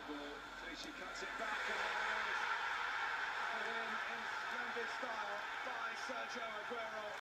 ball. Clichy cuts it back, and there it is. Put in splendid style by Sergio Aguero.